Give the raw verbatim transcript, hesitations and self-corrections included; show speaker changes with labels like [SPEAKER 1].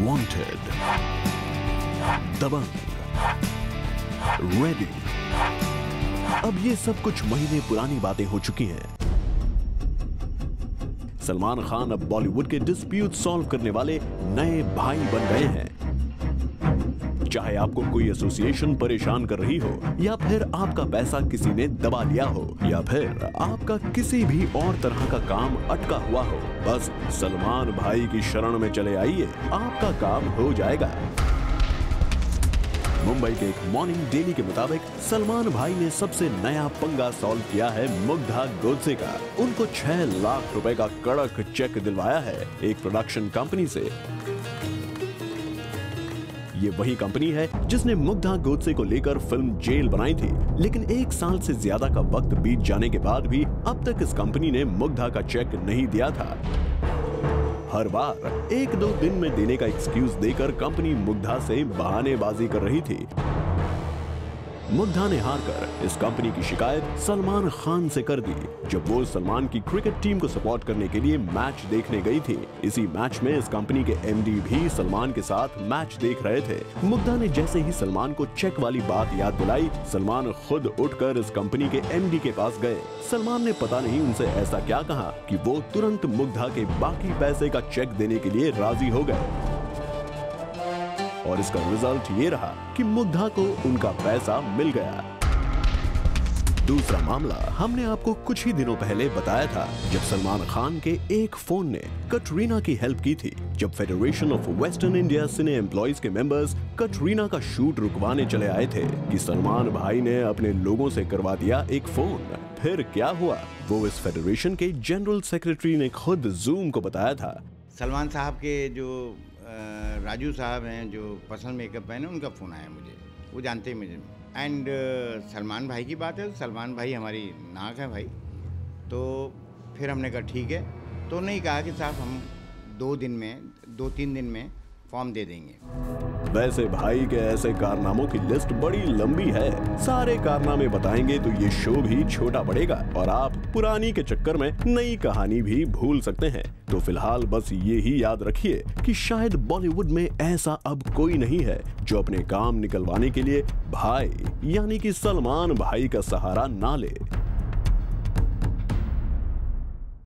[SPEAKER 1] Wanted, दबंग, ready. अब ये सब कुछ महीने पुरानी बातें हो चुकी हैं। सलमान खान अब बॉलीवुड के डिस्प्यूट सॉल्व करने वाले नए भाई बन गए हैं। चाहे आपको कोई एसोसिएशन परेशान कर रही हो, या फिर आपका पैसा किसी ने दबा लिया हो, या फिर आपका किसी भी और तरह का काम अटका हुआ हो, बस सलमान भाई की शरण में चले आइए, आपका काम हो जाएगा। मुंबई के एक मॉर्निंग डेली के मुताबिक सलमान भाई ने सबसे नया पंगा सॉल्व किया है मुग्धा गोडसे का। उनको छह लाख रुपए का कड़क चेक दिलवाया है एक प्रोडक्शन कंपनी से। ये वही कंपनी है जिसने मुग्धा गोडसे को लेकर फिल्म जेल बनाई थी, लेकिन एक साल से ज्यादा का वक्त बीत जाने के बाद भी अब तक इस कंपनी ने मुग्धा का चेक नहीं दिया था। हर बार एक दो दिन में देने का एक्सक्यूज देकर कंपनी मुग्धा से बहानेबाजी कर रही थी। मुग्धा ने हारकर इस कंपनी की शिकायत सलमान खान से कर दी, जब वो सलमान की क्रिकेट टीम को सपोर्ट करने के लिए मैच देखने गई थी। इसी मैच में इस कंपनी के एमडी भी सलमान के साथ मैच देख रहे थे। मुग्धा ने जैसे ही सलमान को चेक वाली बात याद दिलाई, सलमान खुद उठकर इस कंपनी के एमडी के पास गए। सलमान ने पता नहीं उनसे ऐसा क्या कहा कि वो तुरंत मुग्धा के बाकी पैसे का चेक देने के लिए राजी हो गए, और इसका रिजल्ट ये रहा कि मुग्धा को उनका पैसा मिल गया। दूसरा मामला हमने आपको कुछ ही दिनों पहले बताया था, जब सलमान खान के एक फोन ने कटरीना की हेल्प की थी। जब federation of western India cine employees के मेंबर्स कटरीना का शूट रुकवाने चले आए थे कि सलमान भाई ने अपने लोगों से करवा दिया एक फोन। फिर क्या हुआ, वो इस फेडरेशन के जनरल सेक्रेटरी ने खुद जूम को बताया था।
[SPEAKER 2] सलमान साहब के जो राजू साहब हैं, जो पर्सनल मेकअप मैन है, उनका फ़ोन आया मुझे, वो जानते हैं मुझे। एंड uh, सलमान भाई की बात है, सलमान भाई हमारी नाक है भाई। तो फिर हमने कहा ठीक है, तो नहीं कहा कि साहब हम दो दिन में दो तीन दिन में फॉर्म दे देंगे।
[SPEAKER 1] वैसे भाई के ऐसे कारनामों की लिस्ट बड़ी लंबी है। सारे कारनामे बताएंगे तो ये शो भी छोटा पड़ेगा और आप पुरानी के चक्कर में नई कहानी भी भूल सकते हैं। तो फिलहाल बस ये ही याद रखिए कि शायद बॉलीवुड में ऐसा अब कोई नहीं है जो अपने काम निकलवाने के लिए भाई यानी कि सलमान भाई का सहारा ना ले।